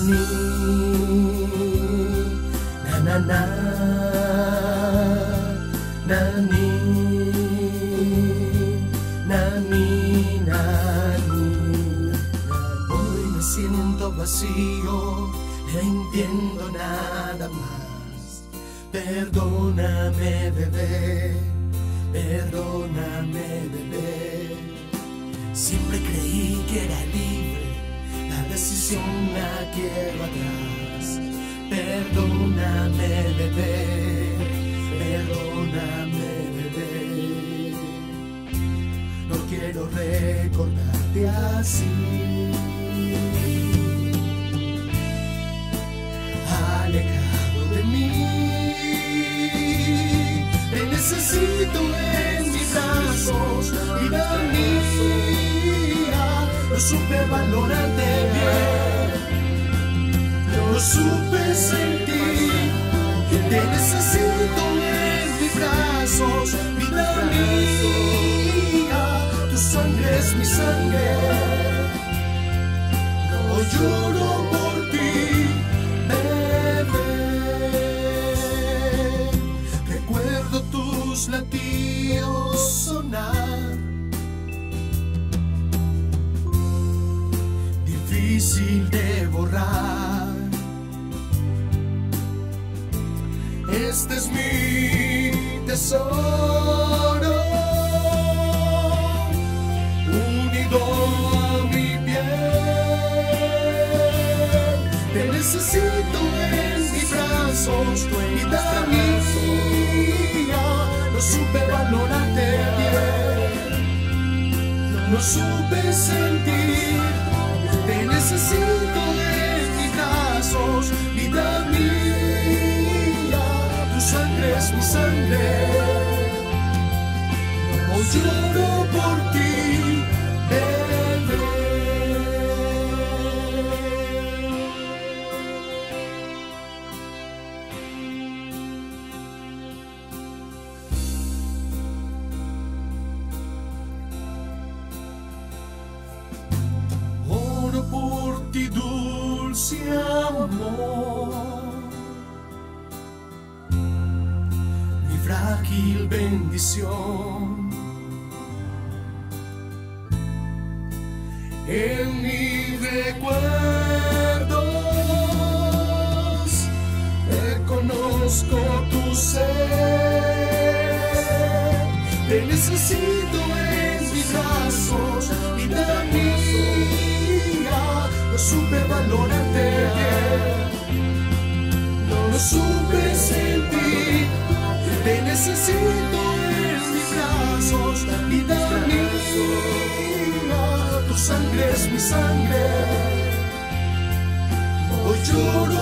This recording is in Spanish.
Nani, na na na, nani, nani, nani. Hoy me siento vacío, no entiendo nada más. Perdóname, bebé, perdóname, bebé. Siempre creí que era libre, la decisión la quiero atrás. Perdóname, bebé, perdóname, bebé. No quiero recordarte así, alejado de mí. Te necesito en mis brazos, vida mía. No supe valorarte bien, no supe sentir. Te necesito en mis brazos, vida mía. Tu sangre es mi sangre, no lloro por ti, bebé. Recuerdo tus latidos sonar, difícil de borrar. Este es mi tesoro, unido a mi piel. Te necesito en mis brazos, vida mía. No supe valorarte bien, no supe sentir. Te necesito en mis brazos, vida mía. Tu sangre es mi sangre, no lloro por ti, bebé. Oro por ti, dulce amor, mi frágil bendición. En mis recuerdos reconozco tu ser. Te necesito en mis brazos, vida mía. No supe valorarte bien, no supe sentir. Te necesito en mis brazos, vida mía. Tu sangre es mi sangre, no lloro